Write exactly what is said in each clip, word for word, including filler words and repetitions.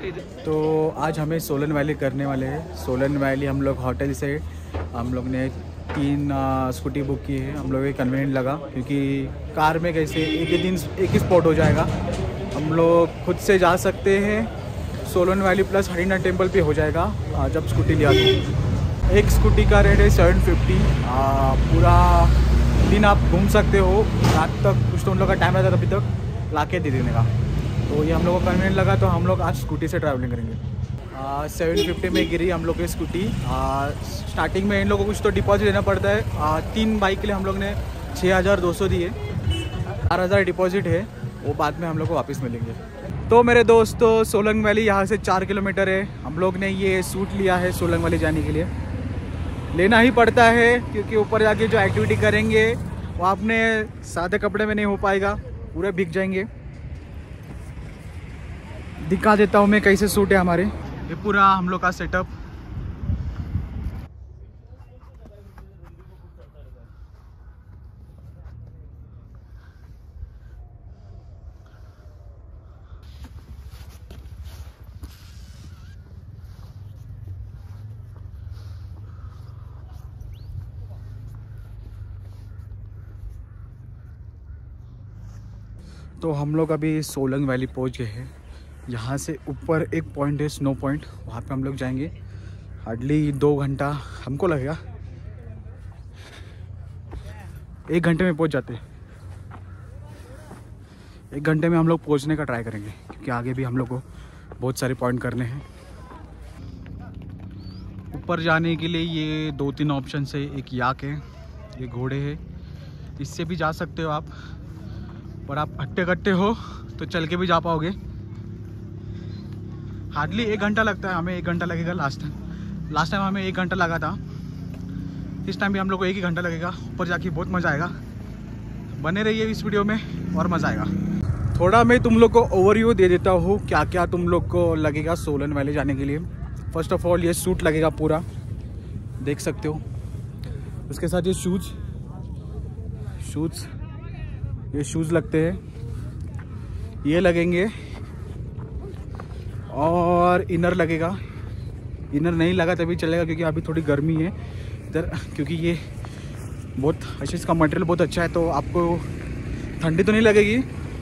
तो आज हमें सोलन वैली करने वाले हैं। सोलन वैली हम लोग होटल से हम लोग ने तीन आ, स्कूटी बुक की है। हम लोग ये कन्वीनियंट लगा क्योंकि कार में कैसे एक ही दिन एक ही स्पॉट हो जाएगा। हम लोग खुद से जा सकते हैं सोलन वैली प्लस हरिना टेम्पल पे हो जाएगा आ, जब स्कूटी लिया तो। एक स्कूटी का रेट है सेवन फिफ्टी। पूरा दिन आप घूम सकते हो, रात तक कुछ तो उन लोग का टाइम रहता है अभी तक ला के दे देने का। तो ये हम लोग को कन्वीनियंट लगा तो हम लोग आज स्कूटी से ट्रैवलिंग करेंगे। सेवन फिफ्टी में गिरी हम लोग की स्कूटी। स्टार्टिंग में इन लोगों को कुछ तो डिपॉजिट देना पड़ता है। आ, तीन बाइक के लिए हम लोग ने छः हज़ार दो सौ दिए, चार हज़ार डिपॉजिट है, वो बाद में हम लोग को वापस मिलेंगे। तो मेरे दोस्तों सोलन वैली यहाँ से चार किलोमीटर है। हम लोग ने ये सूट लिया है सोलन वैली जाने के लिए। लेना ही पड़ता है क्योंकि ऊपर जाके जो एक्टिविटी करेंगे वो अपने सादे कपड़े में नहीं हो पाएगा, पूरे भीग जाएंगे। दिखा देता हूँ मैं कैसे सूट है हमारे। ये पूरा हम लोग का सेटअप। तो हम लोग अभी सोलन वैली पहुँच गए हैं। यहाँ से ऊपर एक पॉइंट है स्नो पॉइंट, वहाँ पे हम लोग जाएंगे। हार्डली दो घंटा हमको लगेगा, एक घंटे में पहुँच जाते। एक घंटे में हम लोग पहुँचने का ट्राई करेंगे क्योंकि आगे भी हम लोग को बहुत सारे पॉइंट करने हैं। ऊपर जाने के लिए ये दो तीन ऑप्शन है। एक याक है, ये घोड़े है, इससे भी जा सकते हो आप। पर आप हट्टे कट्टे हो तो चल के भी जा पाओगे। हार्डली एक घंटा लगता है, हमें एक घंटा लगेगा। लास्ट टाइम लास्ट टाइम हमें एक घंटा लगा था, इस टाइम भी हम लोग को एक ही घंटा लगेगा। ऊपर जाके बहुत मज़ा आएगा। बने रहिए इस वीडियो में और मज़ा आएगा। थोड़ा मैं तुम लोग को ओवरव्यू दे देता हूँ क्या क्या तुम लोग को लगेगा सोलन वैली जाने के लिए। फर्स्ट ऑफ ऑल ये सूट लगेगा पूरा, देख सकते हो। उसके साथ ये शूज़ शूज़ ये शूज़ लगते हैं, ये लगेंगे। और इनर लगेगा। इनर नहीं लगा तभी चलेगा क्योंकि अभी थोड़ी गर्मी है इधर, क्योंकि ये बहुत अच्छा, इसका मटेरियल बहुत अच्छा है तो आपको ठंडी तो नहीं लगेगी।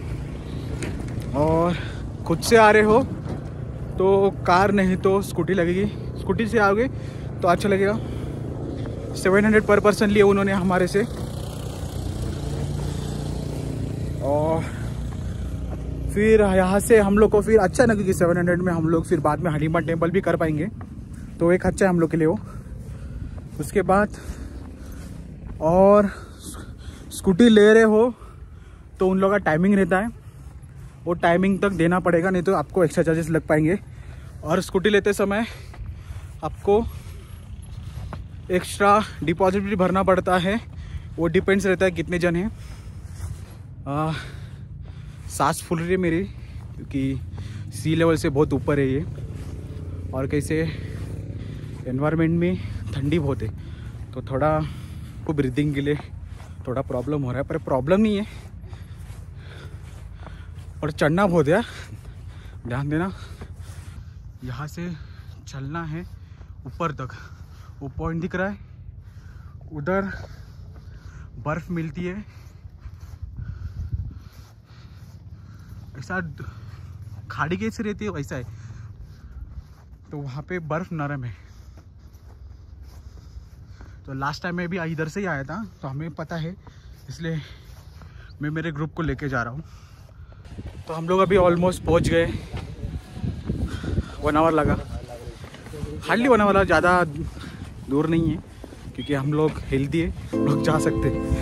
और खुद से आ रहे हो तो कार नहीं तो स्कूटी लगेगी। स्कूटी से आओगे तो अच्छा लगेगा। सेवन हंड्रेड पर पर्सन लिए उन्होंने हमारे से। और फिर यहाँ से हम लोग को फिर अच्छा ना, क्योंकि सेवन हंड्रेड में हम लोग फिर बाद में हनीमा टेम्पल भी कर पाएंगे तो एक अच्छा है हम लोग के लिए वो। उसके बाद और स्कूटी ले रहे हो तो उन लोग का टाइमिंग रहता है, वो टाइमिंग तक देना पड़ेगा, नहीं तो आपको एक्स्ट्रा चार्जेस लग पाएंगे। और स्कूटी लेते समय आपको एक्स्ट्रा डिपॉजिट भी भरना पड़ता है, वो डिपेंड्स रहता है कितने जन हैं। सांस फूल रही है मेरी क्योंकि सी लेवल से बहुत ऊपर है ये। और कैसे एनवायरनमेंट में ठंडी बहुत है तो थोड़ा को ब्रीदिंग के लिए थोड़ा प्रॉब्लम हो रहा है, पर प्रॉब्लम नहीं है। और चढ़ना बहुत है, ध्यान देना। यहाँ से चलना है ऊपर तक, वो पॉइंट दिख रहा है, उधर बर्फ़ मिलती है। ऐसा खाड़ी कैसे रहती है वैसा है, तो वहाँ पे बर्फ़ नरम है। तो लास्ट टाइम मैं भी इधर से ही आया था तो हमें पता है, इसलिए मैं मेरे ग्रुप को लेके जा रहा हूँ। तो हम लोग अभी ऑलमोस्ट पहुँच गए। वन आवर लगा, हार्डली वन आवर, ज़्यादा दूर नहीं है क्योंकि हम लोग हेल्दी है, हम लोग जा सकते हैं।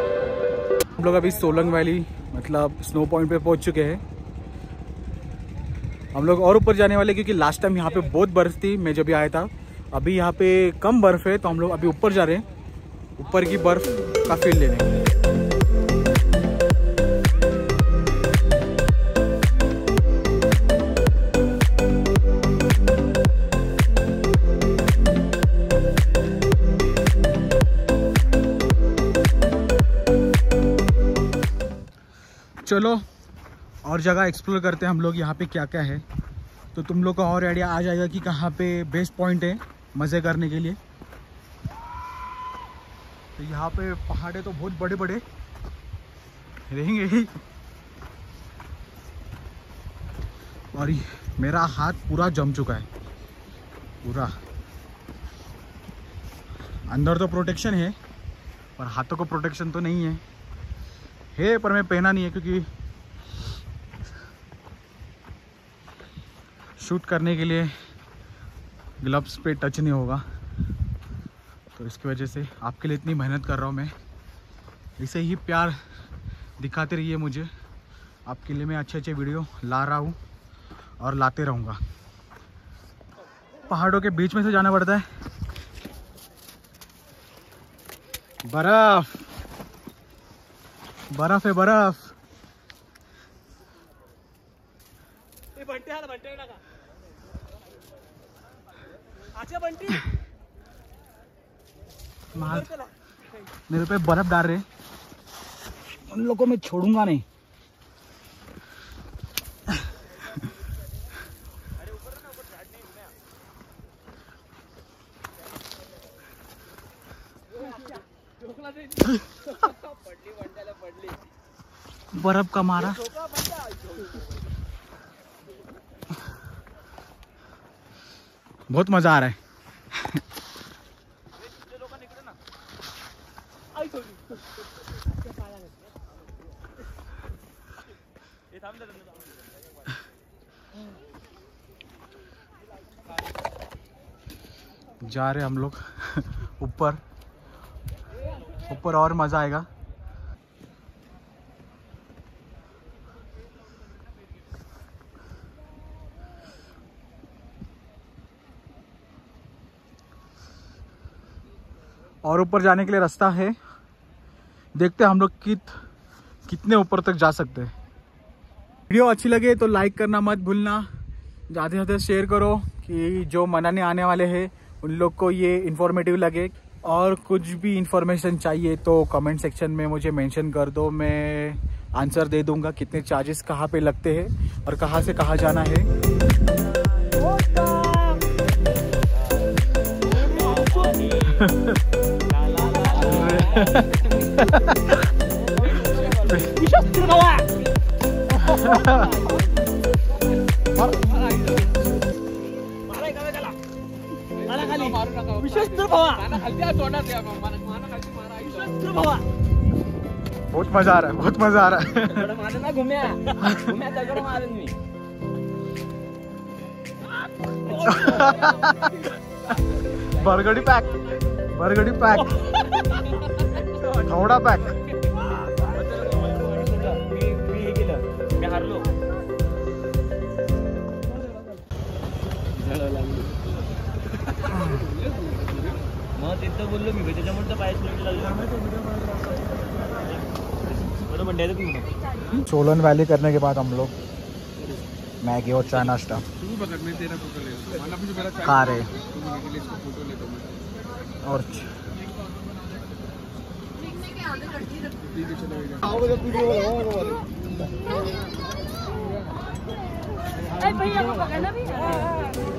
हम लोग अभी सोलन वैली मतलब स्नो पॉइंट पे पहुंच चुके हैं। हम लोग और ऊपर जाने वाले क्योंकि लास्ट टाइम यहाँ पे बहुत बर्फ़ थी मैं जब आया था। अभी यहाँ पे कम बर्फ़ है तो हम लोग अभी ऊपर जा रहे हैं, ऊपर की बर्फ़ का फील लेने। चलो और जगह एक्सप्लोर करते हैं हम लोग, यहाँ पे क्या क्या है, तो तुम लोग का और आइडिया आ जाएगा कि कहाँ पे बेस्ट पॉइंट है मज़े करने के लिए। तो यहाँ पे पहाड़े तो बहुत बड़े बड़े रहेंगे ही, और मेरा हाथ पूरा जम चुका है पूरा। अंदर तो प्रोटेक्शन है पर हाथों को प्रोटेक्शन तो नहीं है है पर मैं पहना नहीं है क्योंकि शूट करने के लिए ग्लव्स पे टच नहीं होगा, तो इसकी वजह से आपके लिए इतनी मेहनत कर रहा हूँ मैं। ऐसे ही प्यार दिखाते रहिए मुझे, आपके लिए मैं अच्छे अच्छे वीडियो ला रहा हूँ और लाते रहूँगा। पहाड़ों के बीच में से जाना पड़ता है, बर्फ बर्फ है बर्फ। मेरे पे बर्फ डाल रहे, उन लोगों को मैं छोड़ूंगा नहीं। बर्फ का मारा बहुत मजा आ रहा है। जा रहे हम लोग ऊपर ऊपर और मजा आएगा। और ऊपर जाने के लिए रास्ता है, देखते हैं हम लोग कित कितने ऊपर तक जा सकते हैं। वीडियो अच्छी लगे तो लाइक करना मत भूलना, ज़्यादा से ज़्यादा शेयर करो कि जो मनाने आने वाले हैं उन लोग को ये इन्फॉर्मेटिव लगे। और कुछ भी इंफॉर्मेशन चाहिए तो कमेंट सेक्शन में मुझे मेंशन कर दो, मैं आंसर दे दूंगा कितने चार्जेस कहाँ पे लगते हैं और कहाँ से कहाँ जाना है। बहुत मजा आ रहा है, बहुत मजा आ रहा है। बरगडी पैक बरगडी पैक थोड़ा पैक। बोललो मी त्याच्यामुळे तर पायच लागला। सोलन वैली करने के बाद हम लोग मैगी और चाय नाश्ता खा रहे और भैया को पकड़ना भी है।